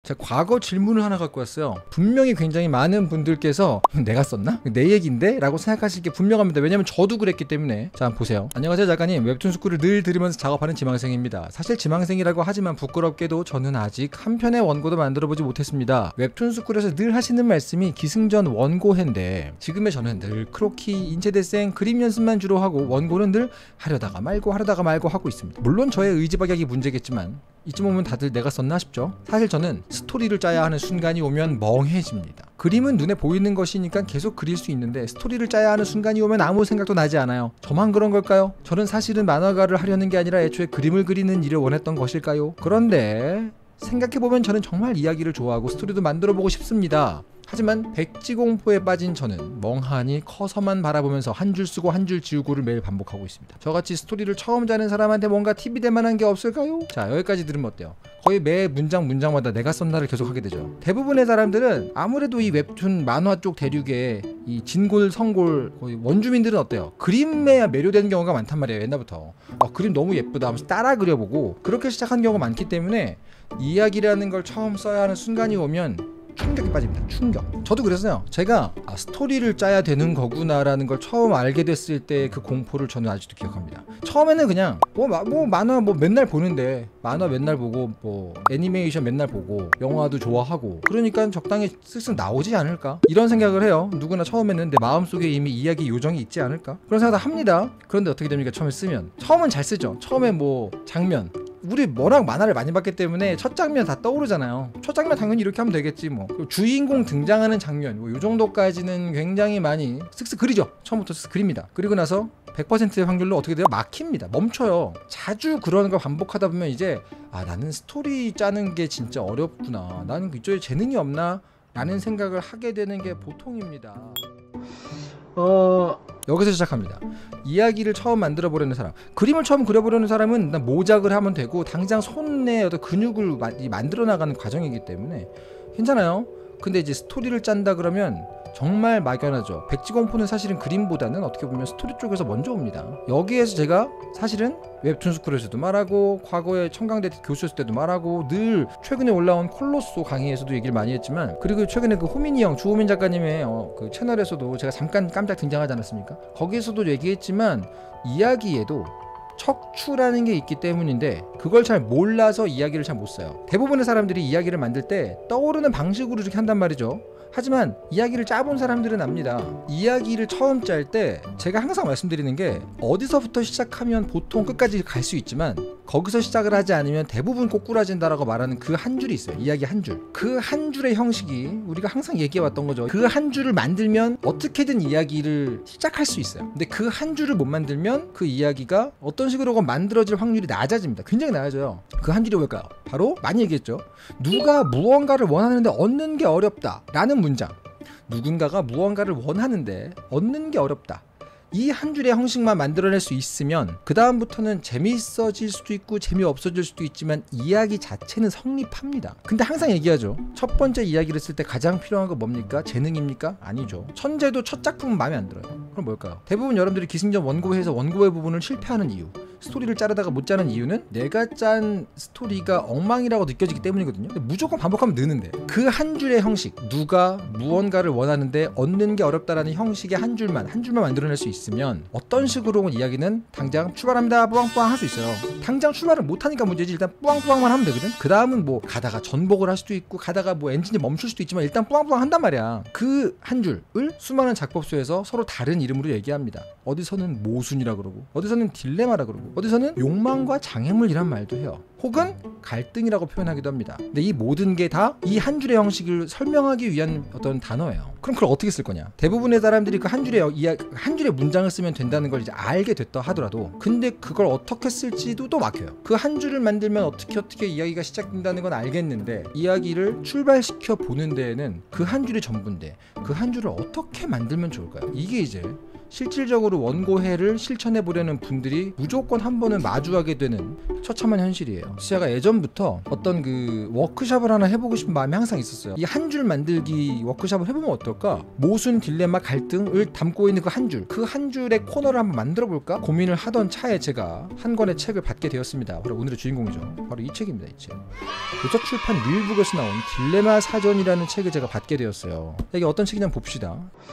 제가 과거 질문을 하나 갖고 왔어요. 분명히 굉장히 많은 분들께서 내가 썼나? 내 얘기인데? 라고 생각하실 게 분명합니다. 왜냐면 저도 그랬기 때문에. 자, 한번 보세요. 안녕하세요 작가님, 웹툰 스쿨을 늘 들으면서 작업하는 지망생입니다. 사실 지망생이라고 하지만 부끄럽게도 저는 아직 한 편의 원고도 만들어보지 못했습니다. 웹툰 스쿨에서 늘 하시는 말씀이 기승전 원고회인데 지금의 저는 늘 크로키, 인체대생, 그림 연습만 주로 하고 원고는 늘 하려다가 말고 하고 있습니다. 물론 저의 의지박약이 문제겠지만 이쯤 오면 다들 내가 썼나 싶죠? 사실 저는 스토리를 짜야 하는 순간이 오면 멍해집니다. 그림은 눈에 보이는 것이니까 계속 그릴 수 있는데 스토리를 짜야 하는 순간이 오면 아무 생각도 나지 않아요. 저만 그런 걸까요? 저는 사실은 만화가를 하려는 게 아니라 애초에 그림을 그리는 일을 원했던 것일까요? 그런데 생각해보면 저는 정말 이야기를 좋아하고 스토리도 만들어보고 싶습니다. 하지만 백지공포에 빠진 저는 멍하니 커서만 바라보면서 한 줄 쓰고 한 줄 지우고를 매일 반복하고 있습니다. 저같이 스토리를 처음 짜는 사람한테 뭔가 팁이 될 만한 게 없을까요? 자, 여기까지 들으면 어때요? 거의 매 문장마다 내가 썼나를 계속 하게 되죠. 대부분의 사람들은 아무래도 이 웹툰 만화 쪽 대륙에 이 진골 성골 거의 원주민들은 어때요? 그림에 매료되는 경우가 많단 말이에요. 옛날부터 그림 너무 예쁘다 하면서 따라 그려보고 그렇게 시작한 경우가 많기 때문에 이야기라는 걸 처음 써야 하는 순간이 오면 충격에 빠집니다. 충격. 저도 그랬어요. 제가 스토리를 짜야 되는 거구나라는 걸 처음 알게 됐을 때 그 공포를 저는 아직도 기억합니다. 처음에는 그냥 만화 맨날 보는데 만화 맨날 보고 애니메이션 맨날 보고 영화도 좋아하고 그러니까 적당히 쓱쓱 나오지 않을까 이런 생각을 해요. 누구나 처음에는 내 마음속에 이미 이야기 요정이 있지 않을까 그런 생각을 합니다. 그런데 어떻게 됩니까? 처음에 쓰면 처음은 잘 쓰죠. 처음에 장면 우리 워낙 만화를 많이 봤기 때문에 첫 장면 다 떠오르잖아요. 첫 장면 당연히 이렇게 하면 되겠지 주인공 등장하는 장면 요 정도까지는 굉장히 많이 쓱쓱 그리죠. 처음부터 쓱쓱 그립니다. 그리고 나서 100%의 확률로 어떻게 돼요? 막힙니다. 멈춰요. 자주 그런 걸 반복하다 보면 이제 나는 스토리 짜는 게 진짜 어렵구나. 나는 이쪽에 재능이 없나? 라는 생각을 하게 되는 게 보통입니다. 여기서 시작합니다. 이야기를 처음 만들어 보려는 사람, 그림을 처음 그려보려는 사람은 일단 모작을 하면 되고 당장 손에 어떤 근육을 만들어 나가는 과정이기 때문에 괜찮아요. 근데 이제 스토리를 짠다 그러면 정말 막연하죠. 백지공포는 사실은 그림보다는 어떻게 보면 스토리 쪽에서 먼저 옵니다. 여기에서 제가 사실은 웹툰 스쿨에서도 말하고 과거에 청강대 교수였을 때도 말하고 늘 최근에 올라온 콜로소 강의에서도 얘기를 많이 했지만 그리고 최근에 그 호민이 형 주호민 작가님의 그 채널에서도 제가 잠깐 깜짝 등장하지 않았습니까? 거기에서도 얘기했지만 이야기에도 척추라는 게 있기 때문인데 그걸 잘 몰라서 이야기를 잘 못 써요. 대부분의 사람들이 이야기를 만들 때 떠오르는 방식으로 이렇게 한단 말이죠. 하지만 이야기를 짜본 사람들은 압니다. 이야기를 처음 짤 때 제가 항상 말씀드리는 게 어디서부터 시작하면 보통 끝까지 갈 수 있지만 거기서 시작을 하지 않으면 대부분 꼬꾸라진다라고 말하는 그 한 줄이 있어요. 이야기 한 줄. 그 한 줄의 형식이 우리가 항상 얘기해왔던 거죠. 그 한 줄을 만들면 어떻게든 이야기를 시작할 수 있어요. 근데 그 한 줄을 못 만들면 그 이야기가 어떤 식으로 만들어질 확률이 낮아집니다. 굉장히 낮아져요. 그 한 줄이 뭘까요? 바로 많이 얘기했죠. 누가 무언가를 원하는데 얻는 게 어렵다 라는 문장. 누군가가 무언가를 원하는데 얻는 게 어렵다. 이 한 줄의 형식만 만들어낼 수 있으면 그 다음부터는 재미있어질 수도 있고 재미없어질 수도 있지만 이야기 자체는 성립합니다. 근데 항상 얘기하죠. 첫 번째 이야기를 쓸 때 가장 필요한 거 뭡니까? 재능입니까? 아니죠. 천재도 첫 작품은 마음에 안 들어요. 그럼 뭘까요? 대부분 여러분들이 기승전 원고회에서 원고회 부분을 실패하는 이유, 스토리를 짜려다가 못 짜는 이유는 내가 짠 스토리가 엉망이라고 느껴지기 때문이거든요. 근데 무조건 반복하면 느는데 그 한 줄의 형식, 누가 무언가를 원하는데 얻는 게 어렵다라는 형식의 한 줄만 만들어낼 수 있으면 어떤 식으로 이야기는 당장 출발합니다 뿌앙뿌앙 할 수 있어요. 당장 출발을 못하니까 문제지. 일단 뿌앙뿌앙만 하면 되거든. 그 다음은 가다가 전복을 할 수도 있고 가다가 엔진이 멈출 수도 있지만 일단 뿌앙뿌앙 한단 말이야. 그 한 줄을 수많은 작법서에서 서로 다른 이름으로 얘기합니다. 어디서는 모순이라 그러고 어디서는 딜레마라 그러고 어디서는 욕망과 장애물이란 말도 해요. 혹은 갈등이라고 표현하기도 합니다. 근데 이 모든 게 다 이 한 줄의 형식을 설명하기 위한 어떤 단어예요. 그럼 그걸 어떻게 쓸 거냐? 대부분의 사람들이 그 한 줄의 문장을 쓰면 된다는 걸 이제 알게 됐다 하더라도 근데 그걸 어떻게 쓸지도 또 막혀요. 그 한 줄을 만들면 어떻게 이야기가 시작된다는 건 알겠는데 이야기를 출발시켜 보는 데에는 그 한 줄이 전부인데 그 한 줄을 어떻게 만들면 좋을까요? 이게 이제 실질적으로 원고해를 실천해 보려는 분들이 무조건 한 번은 마주하게 되는 처참한 현실이에요. 제가 예전부터 어떤 그 워크숍을 하나 해보고 싶은 마음이 항상 있었어요. 이 한 줄 만들기 워크숍을 해보면 어떨까? 모순, 딜레마, 갈등을 담고 있는 그 한 줄, 그 한 줄의 코너를 한번 만들어 볼까 고민을 하던 차에 제가 한 권의 책을 받게 되었습니다. 바로 오늘의 주인공이죠. 바로 이 책입니다. 이 책. 도서출판 릴북에서 나온 딜레마 사전이라는 책을 제가 받게 되었어요. 이게 어떤 책이냐 봅시다.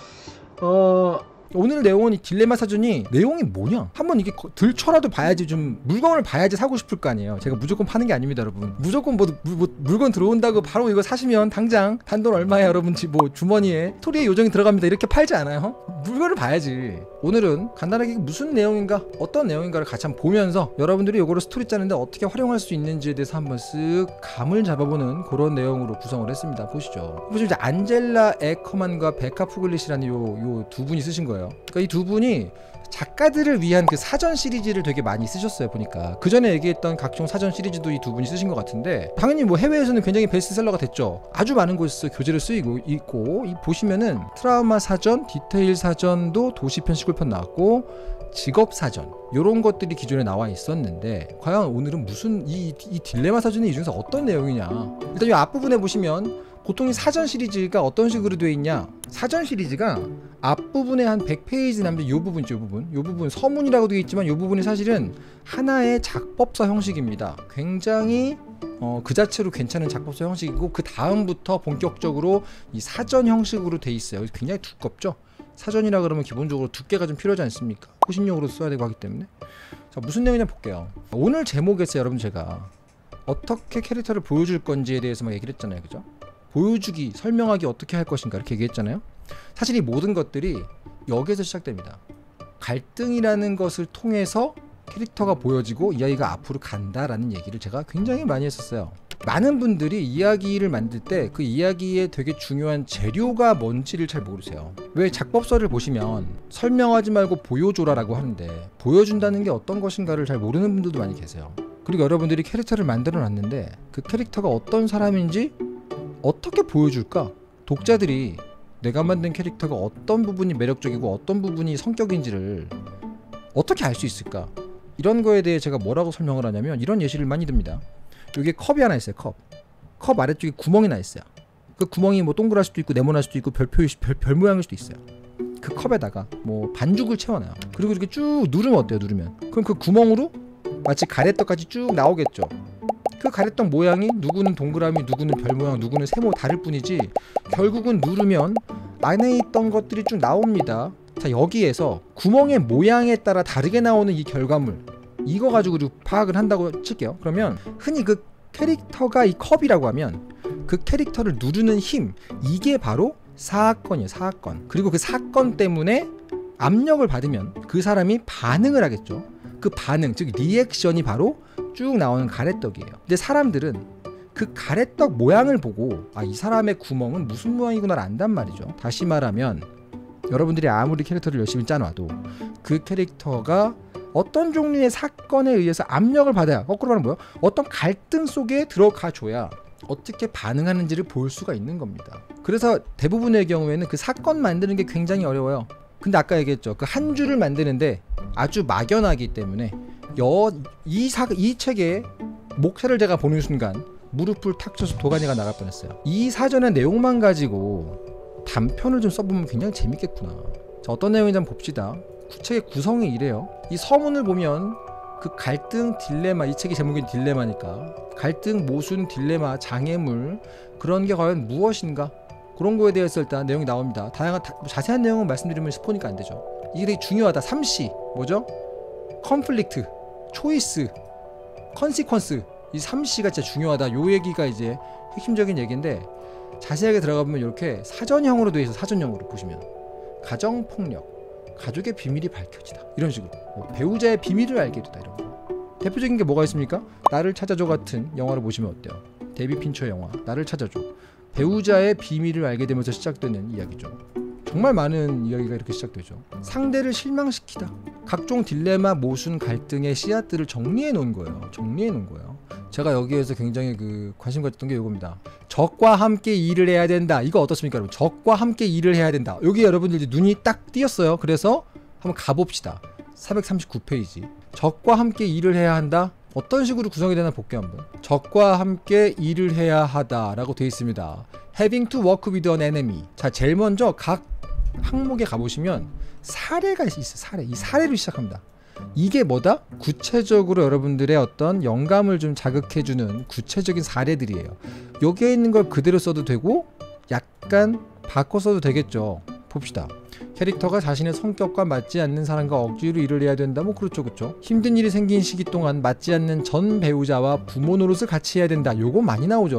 오늘 내용은 이 딜레마 사전이 내용이 뭐냐? 한번 이게 들춰라도 봐야지, 좀 물건을 봐야지 사고 싶을 거 아니에요. 제가 무조건 파는 게 아닙니다, 여러분. 무조건 물건 들어온다고 바로 이거 사시면 당장 단돈 얼마야 여러분 뭐 주머니에 스토리의 요정이 들어갑니다 이렇게 팔지 않아요. 물건을 봐야지. 오늘은 간단하게 무슨 내용인가, 어떤 내용인가를 같이 한번 보면서 여러분들이 이거를 스토리 짜는데 어떻게 활용할 수 있는지에 대해서 한번 쓱 감을 잡아보는 그런 내용으로 구성을 했습니다. 보시죠. 보시면 이제 안젤라 에커만과 베카 푸글리시라는 요 두 분이 쓰신 거예요. 그러니까 이 두 분이 작가들을 위한 그 사전 시리즈를 되게 많이 쓰셨어요. 보니까 그 전에 얘기했던 각종 사전 시리즈도 이 두 분이 쓰신 것 같은데, 당연히 뭐 해외에서는 굉장히 베스트셀러가 됐죠. 아주 많은 곳에서 교재를 쓰이고 있고, 이 보시면은 트라우마 사전, 디테일 사전도 도시편 시골편 나왔고, 직업 사전 요런 것들이 기존에 나와 있었는데, 과연 오늘은 무슨 이 딜레마 사전이 이 중에서 어떤 내용이냐. 일단 이 앞부분에 보시면 보통 이 사전 시리즈가 어떤 식으로 되어 있냐, 사전 시리즈가 앞부분에 한 100페이지 남는 요 부분 있죠. 요 부분 서문이라고 되어 있지만 요 부분이 사실은 하나의 작법서 형식입니다. 굉장히 그 자체로 괜찮은 작법서 형식이고, 그 다음부터 본격적으로 이 사전 형식으로 돼 있어요. 굉장히 두껍죠. 사전이라 그러면 기본적으로 두께가 좀 필요하지 않습니까? 호신용으로 써야 되고 하기 때문에. 자, 무슨 내용이냐 볼게요. 오늘 제목에서 여러분 제가 어떻게 캐릭터를 보여줄 건지에 대해서 막 얘기를 했잖아요. 그죠? 보여주기, 설명하기 어떻게 할 것인가 이렇게 얘기했잖아요. 사실 이 모든 것들이 여기에서 시작됩니다. 갈등이라는 것을 통해서 캐릭터가 보여지고 이야기가 앞으로 간다라는 얘기를 제가 굉장히 많이 했었어요. 많은 분들이 이야기를 만들 때 그 이야기에 되게 중요한 재료가 뭔지를 잘 모르세요. 왜 작법서를 보시면 설명하지 말고 보여줘라라고 하는데, 보여준다는 게 어떤 것인가를 잘 모르는 분들도 많이 계세요. 그리고 여러분들이 캐릭터를 만들어 놨는데 그 캐릭터가 어떤 사람인지 어떻게 보여줄까? 독자들이 내가 만든 캐릭터가 어떤 부분이 매력적이고 어떤 부분이 성격인지를 어떻게 알 수 있을까? 이런 거에 대해 제가 뭐라고 설명을 하냐면, 이런 예시를 많이 듭니다. 여기에 컵이 하나 있어요. 컵 아래쪽에 구멍이 나 있어요. 그 구멍이 뭐 동그랄 수도 있고 네모날 수도 있고 별 모양일 수도 있어요. 그 컵에다가 뭐 반죽을 채워놔요. 그리고 이렇게 쭉 누르면 어때요? 누르면 그럼 그 구멍으로 마치 가래떡까지 쭉 나오겠죠. 그 가래떡 모양이 누구는 동그라미, 누구는 별 모양, 누구는 세모 다를 뿐이지, 결국은 누르면 안에 있던 것들이 쭉 나옵니다. 자, 여기에서 구멍의 모양에 따라 다르게 나오는 이 결과물, 이거 가지고 파악을 한다고 칠게요. 그러면 흔히 그 캐릭터가 이 컵이라고 하면 그 캐릭터를 누르는 힘, 이게 바로 사건이에요. 사건. 그리고 그 사건 때문에 압력을 받으면 그 사람이 반응을 하겠죠. 그 반응, 즉 리액션이 바로 쭉 나오는 가래떡이에요. 근데 사람들은 그 가래떡 모양을 보고 이 사람의 구멍은 무슨 모양이구나를 안단 말이죠. 다시 말하면 여러분들이 아무리 캐릭터를 열심히 짜놔도 그 캐릭터가 어떤 종류의 사건에 의해서 압력을 받아야, 거꾸로 말하면 뭐예요? 어떤 갈등 속에 들어가 줘야 어떻게 반응하는지를 볼 수가 있는 겁니다. 그래서 대부분의 경우에는 그 사건 만드는 게 굉장히 어려워요. 근데 아까 얘기했죠. 그 한 줄을 만드는데 아주 막연하기 때문에 이 책의 목차를 제가 보는 순간 무릎을 탁 쳐서 도가니가 나갈 뻔했어요. 이 사전의 내용만 가지고 단편을 좀 써보면 굉장히 재밌겠구나. 자, 어떤 내용인지 한번 봅시다. 책의 구성이 이래요. 이 서문을 보면 그 갈등, 딜레마, 이 책의 제목이 딜레마니까 갈등, 모순, 딜레마, 장애물, 그런 게 과연 무엇인가, 그런 거에 대해서 일단 내용이 나옵니다. 다양한 자세한 내용은 말씀드리면 스포니까 안 되죠. 이게 되게 중요하다. 3C 뭐죠? 컨플릭트, 초이스, 컨시퀀스, 이 3C가 진짜 중요하다. 요 얘기가 이제 핵심적인 얘기인데, 자세하게 들어가보면 이렇게 사전형으로 되어 있어. 사전형으로 보시면 가정폭력, 가족의 비밀이 밝혀지다, 이런 식으로 배우자의 비밀을 알게 되다, 이런 거. 대표적인 게 뭐가 있습니까? 나를 찾아줘 같은 영화를 보시면 어때요? 데이비 핀처 영화 나를 찾아줘. 배우자의 비밀을 알게 되면서 시작되는 이야기죠. 정말 많은 이야기가 이렇게 시작되죠. 상대를 실망시키다. 각종 딜레마, 모순, 갈등의 씨앗들을 정리해 놓은 거예요. 제가 여기에서 굉장히 관심 가졌던 게 이겁니다. 적과 함께 일을 해야 된다. 이거 어떻습니까, 여러분? 적과 함께 일을 해야 된다. 여기 여러분들 눈이 딱 띄었어요. 그래서 한번 가봅시다. 439페이지. 적과 함께 일을 해야 한다. 어떤 식으로 구성이 되나 볼게요 한번. 적과 함께 일을 해야 하다라고 되어 있습니다. Having to work with an enemy. 자, 제일 먼저 각 항목에 가보시면 사례가 있어요. 사례. 이 사례로 시작합니다. 이게 뭐다? 구체적으로 여러분들의 어떤 영감을 좀 자극해주는 구체적인 사례들이에요. 여기에 있는 걸 그대로 써도 되고 약간 바꿔 써도 되겠죠. 봅시다. 캐릭터가 자신의 성격과 맞지 않는 사람과 억지로 일을 해야 된다. 뭐 그렇죠, 그렇죠. 힘든 일이 생긴 시기 동안 맞지 않는 전 배우자와 부모 노릇을 같이 해야 된다. 요거 많이 나오죠.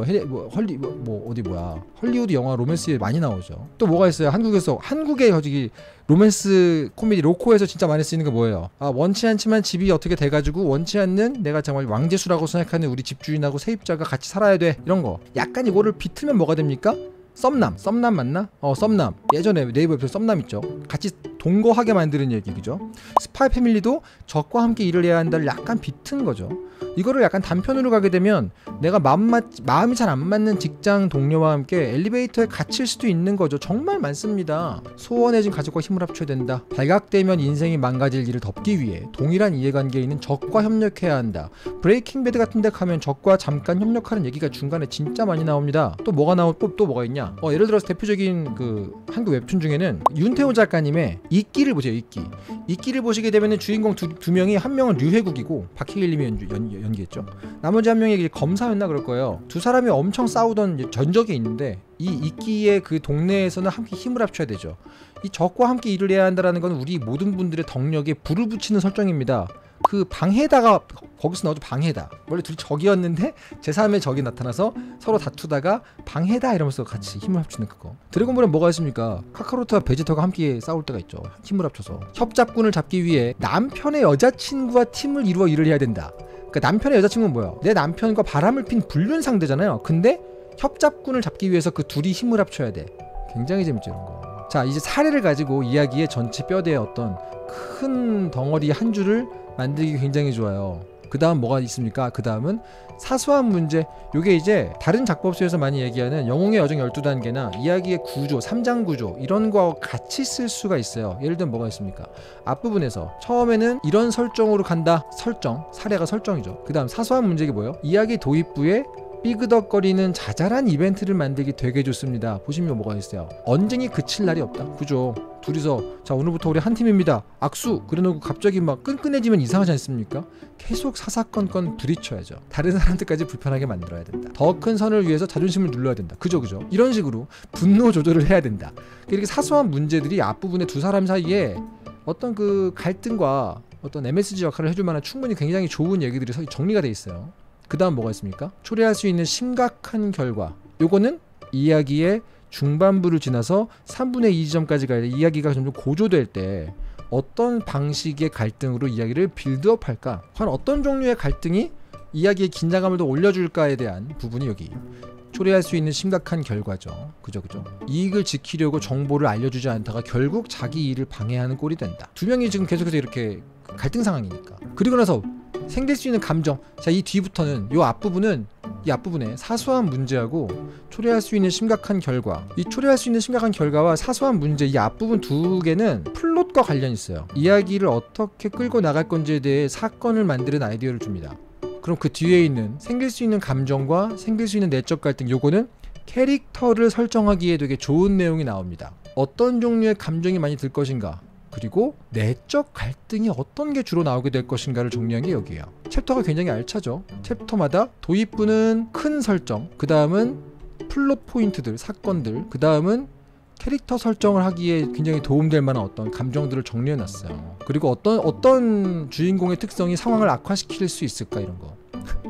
헐리우드 영화 로맨스에 많이 나오죠. 또 뭐가 있어요? 한국의 저기 로맨스 코미디 로코에서 진짜 많이 쓰이는 거 뭐예요? 아, 원치 않지만 집이 어떻게 돼가지고 원치 않는 내가 정말 왕재수라고 생각하는 우리 집주인하고 세입자가 같이 살아야 돼. 이런 거. 약간 이거를 비틀면 뭐가 됩니까? 썸남 맞나? 썸남. 예전에 네이버 웹에서 썸남 있죠. 같이 동거하게 만드는 얘기, 그죠? 스파이 패밀리도 적과 함께 일을 해야 한다를 약간 비튼 거죠. 이거를 약간 단편으로 가게 되면 내가 마음이 잘 안 맞는 직장 동료와 함께 엘리베이터에 갇힐 수도 있는 거죠. 정말 많습니다. 소원해진 가족과 힘을 합쳐야 된다. 발각되면 인생이 망가질 일을 덮기 위해 동일한 이해관계에 있는 적과 협력해야 한다. 브레이킹 배드 같은 데 가면 적과 잠깐 협력하는 얘기가 중간에 진짜 많이 나옵니다. 또 뭐가 있냐? 예를 들어서 대표적인 그 한국 웹툰 중에는 윤태호 작가님의 이끼를 보세요. 이끼를 보시게 되면 주인공 두 명이, 한 명은 류혜국이고 박해일님이 연기했죠. 나머지 한 명이 검사였나 그럴 거예요. 두 사람이 엄청 싸우던 전적이 있는데 이 이끼의 그 동네에서는 함께 힘을 합쳐야 되죠. 이 적과 함께 일을 해야 한다는 건 우리 모든 분들의 덕력에 불을 붙이는 설정입니다. 그 방해다가 거기서 나오죠. 방해다. 원래 둘이 적이었는데 제3의 적이 나타나서 서로 다투다가 방해다 이러면서 같이 힘을 합치는 그거. 드래곤볼에 뭐가 있습니까? 카카로트와 베지터가 함께 싸울 때가 있죠. 힘을 합쳐서. 협잡군을 잡기 위해 남편의 여자친구와 팀을 이루어 일을 해야 된다. 그러니까 남편의 여자친구는 뭐야? 내 남편과 바람을 핀 불륜 상대잖아요. 근데 협잡군을 잡기 위해서 그 둘이 힘을 합쳐야 돼. 굉장히 재밌죠, 이런 거. 자, 이제 사례를 가지고 이야기의 전체 뼈대의 어떤 큰 덩어리 한 줄을 만들기 굉장히 좋아요. 그 다음 뭐가 있습니까? 그 다음은 사소한 문제. 요게 이제 다른 작법서에서 많이 얘기하는 영웅의 여정 12단계나 이야기의 구조, 3장 구조 이런 거와 같이 쓸 수가 있어요. 예를 들면 뭐가 있습니까? 앞부분에서 처음에는 이런 설정으로 간다. 사례가 설정이죠. 그 다음 사소한 문제가 뭐예요? 이야기 도입부에 삐그덕거리는 자잘한 이벤트를 만들기 되게 좋습니다. 보시면 뭐가 있어요? 언쟁이 그칠 날이 없다. 그죠? 둘이서 자, 오늘부터 우리 한 팀입니다. 악수! 그래놓고 갑자기 막 끈끈해지면 이상하지 않습니까? 계속 사사건건 부딪혀야죠. 다른 사람들까지 불편하게 만들어야 된다. 더 큰 선을 위해서 자존심을 눌러야 된다. 그죠? 이런 식으로 분노 조절을 해야 된다. 이렇게 사소한 문제들이 앞부분에 두 사람 사이에 어떤 그 갈등과 어떤 MSG 역할을 해줄 만한 충분히 굉장히 좋은 얘기들이 정리가 돼 있어요. 그 다음 뭐가 있습니까? 초래할 수 있는 심각한 결과. 요거는 이야기의 중반부를 지나서 3분의 2 지점까지 가야 돼. 이야기가 점점 고조될 때 어떤 방식의 갈등으로 이야기를 빌드업할까? 과연 어떤 종류의 갈등이 이야기의 긴장감을 더 올려줄까에 대한 부분이 여기 초래할 수 있는 심각한 결과죠. 그죠? 이익을 지키려고 정보를 알려주지 않다가 결국 자기 일을 방해하는 꼴이 된다. 두 명이 지금 계속해서 이렇게 갈등 상황이니까. 그리고 나서 생길 수 있는 감정. 자, 이 뒤부터는 이 앞부분에 사소한 문제하고 초래할 수 있는 심각한 결과. 이 초래할 수 있는 심각한 결과와 사소한 문제, 이 앞부분 두 개는 플롯과 관련이 있어요. 이야기를 어떻게 끌고 나갈 건지에 대해 사건을 만드는 아이디어를 줍니다. 그럼 그 뒤에 있는 생길 수 있는 감정과 생길 수 있는 내적 갈등, 요거는 캐릭터를 설정하기에 되게 좋은 내용이 나옵니다. 어떤 종류의 감정이 많이 들 것인가, 그리고 내적 갈등이 어떤 게 주로 나오게 될 것인가를 정리한 게 여기예요. 챕터가 굉장히 알차죠. 챕터마다 도입부는 큰 설정, 그 다음은 플롯 포인트들, 사건들, 그 다음은 캐릭터 설정을 하기에 굉장히 도움될 만한 어떤 감정들을 정리해놨어요. 그리고 어떤 주인공의 특성이 상황을 악화시킬 수 있을까, 이런 거.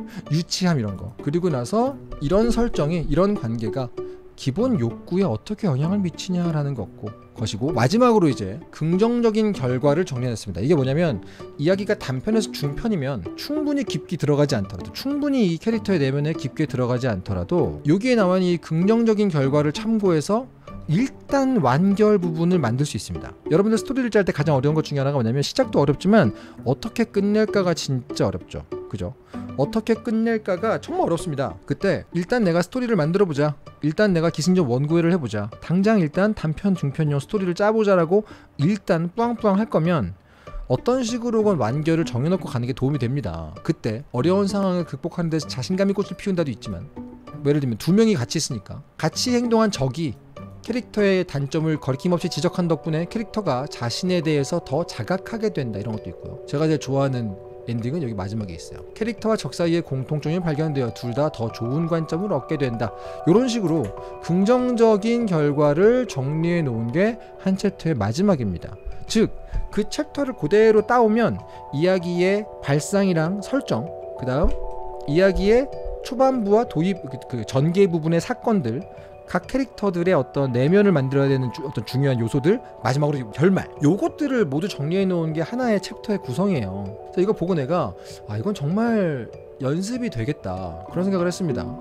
유치함 이런 거. 그리고 나서 이런 설정이, 이런 관계가 기본 욕구에 어떻게 영향을 미치냐라는 것이고, 마지막으로 이제 긍정적인 결과를 정리했습니다. 이게 뭐냐면, 이야기가 단편에서 중편이면 충분히 깊게 들어가지 않더라도, 충분히 이 캐릭터의 내면에 깊게 들어가지 않더라도 여기에 나온 이 긍정적인 결과를 참고해서 일단 완결 부분을 만들 수 있습니다. 여러분들 스토리를 짤 때 가장 어려운 것 중에 하나가 뭐냐면, 시작도 어렵지만 어떻게 끝낼까가 진짜 어렵죠. 그죠? 어떻게 끝낼까가 정말 어렵습니다. 그때 일단 내가 스토리를 만들어보자, 일단 내가 기승전 원고회를 해보자, 당장 일단 단편 중편용 스토리를 짜보자라고 일단 뿌앙뿌앙 할 거면 어떤 식으로건 완결을 정해놓고 가는 게 도움이 됩니다. 그때 어려운 상황을 극복하는 데서 자신감이 꽃을 피운다도 있지만, 뭐 예를 들면 두 명이 같이 있으니까 같이 행동한 적이 캐릭터의 단점을 거리낌없이 지적한 덕분에 캐릭터가 자신에 대해서 더 자각하게 된다, 이런 것도 있고요. 제가 제일 좋아하는 엔딩은 여기 마지막에 있어요. 캐릭터와 적 사이의 공통점이 발견되어 둘 다 더 좋은 관점을 얻게 된다. 이런 식으로 긍정적인 결과를 정리해 놓은 게 한 챕터의 마지막입니다. 즉, 그 챕터를 그대로 따오면 이야기의 발상이랑 설정, 그 다음 이야기의 초반부와 도입, 그 전개 부분의 사건들, 각 캐릭터들의 어떤 내면을 만들어야 되는 어떤 중요한 요소들, 마지막으로 결말, 요것들을 모두 정리해 놓은 게 하나의 챕터의 구성이에요. 그래서 이거 보고 내가 이건 정말 연습이 되겠다, 그런 생각을 했습니다.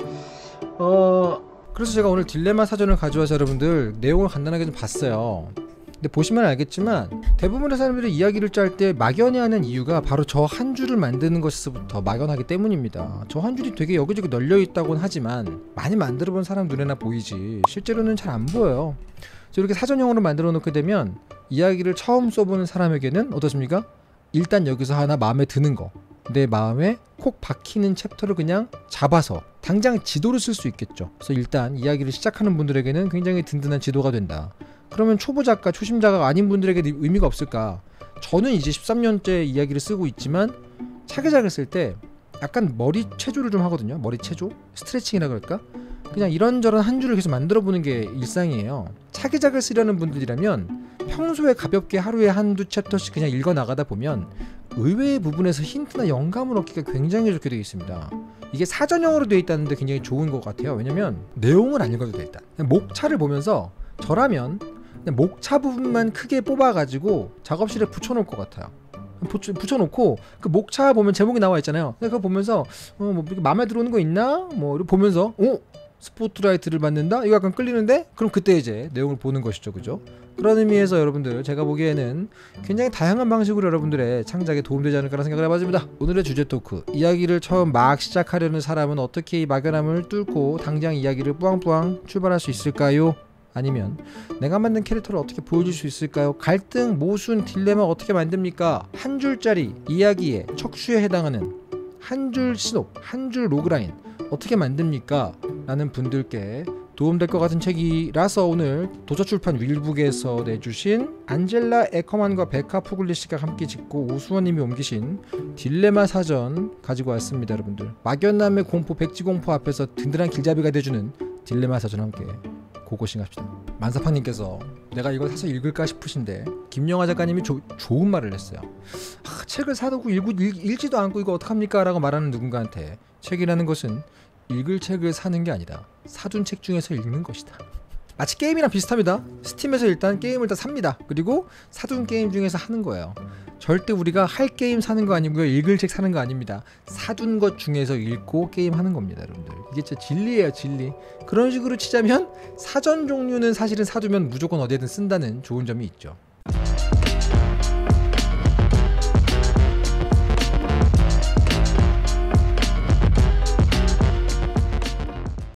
그래서 제가 오늘 딜레마 사전을 가져와서 여러분들 내용을 간단하게 좀 봤어요. 근데 보시면 알겠지만 대부분의 사람들이 이야기를 짤 때 막연히 하는 이유가 바로 저 한 줄을 만드는 것에서부터 막연하기 때문입니다. 저 한 줄이 되게 여기저기 널려있다곤 하지만 많이 만들어본 사람 눈에나 보이지 실제로는 잘 안 보여요. 이렇게 사전형으로 만들어 놓게 되면 이야기를 처음 써보는 사람에게는 어떻습니까? 일단 여기서 하나 마음에 드는 거, 내 마음에 콕 박히는 챕터를 그냥 잡아서 당장 지도를 쓸 수 있겠죠. 그래서 일단 이야기를 시작하는 분들에게는 굉장히 든든한 지도가 된다. 그러면 초보 작가, 초심자가 아닌 분들에게 의미가 없을까? 저는 이제 13년째 이야기를 쓰고 있지만 차기작을 쓸 때 약간 머리 체조를 좀 하거든요. 머리 체조? 스트레칭이라 그럴까? 그냥 이런저런 한 줄을 계속 만들어 보는 게 일상이에요. 차기작을 쓰려는 분들이라면 평소에 가볍게 하루에 한두 챕터씩 그냥 읽어 나가다 보면 의외의 부분에서 힌트나 영감을 얻기가 굉장히 좋게 되어 있습니다. 이게 사전형으로 되어 있다는데 굉장히 좋은 것 같아요. 왜냐면 내용을 안 읽어도 돼. 일단 그냥 목차를 보면서 저라면 그냥 목차 부분만 크게 뽑아가지고 작업실에 붙여놓을 것 같아요. 붙여놓고 그 목차 보면 제목이 나와 있잖아요. 그거 보면서 뭐 마음에 들어오는 거 있나? 뭐 이렇게 보면서 스포트라이트를 받는다? 이거 약간 끌리는데? 그럼 그때 이제 내용을 보는 것이죠, 그죠? 그런 의미에서 여러분들, 제가 보기에는 굉장히 다양한 방식으로 여러분들의 창작에 도움되지 않을까라는 생각을 해봤습니다. 오늘의 주제 토크, 이야기를 처음 막 시작하려는 사람은 어떻게 이 막연함을 뚫고 당장 이야기를 뿌앙뿌앙 출발할 수 있을까요? 아니면 내가 만든 캐릭터를 어떻게 보여줄 수 있을까요? 갈등, 모순, 딜레마 어떻게 만듭니까? 한 줄짜리 이야기의 척추에 해당하는 한 줄 신호, 한 줄 로그라인 어떻게 만듭니까? 라는 분들께 도움될 것 같은 책이라서 오늘 도서출판 윌북에서 내주신 안젤라 에커만과 베카 푸글리시가 함께 짓고 오수원님이 옮기신 딜레마 사전 가지고 왔습니다. 여러분들, 막연함의 공포, 백지공포 앞에서 든든한 길잡이가 돼주는 딜레마 사전 함께 고고싱 합시다. 만사팡님께서 내가 이걸 사서 읽을까 싶으신데 김영하 작가님이 좋은 말을 했어요. 책을 사두고 읽지도 않고 이거 어떡합니까? 라고 말하는 누군가한테 책이라는 것은 읽을 책을 사는 게 아니다, 사둔 책 중에서 읽는 것이다. 마치 게임이랑 비슷합니다. 스팀에서 일단 게임을 다 삽니다. 그리고 사둔 게임 중에서 하는 거예요. 절대 우리가 할 게임 사는 거 아니고요, 읽을 책 사는 거 아닙니다. 사둔 것 중에서 읽고 게임하는 겁니다, 여러분들. 이게 진짜 진리예요, 진리. 그런 식으로 치자면 사전 종류는 사실은 사두면 무조건 어디에든 쓴다는 좋은 점이 있죠.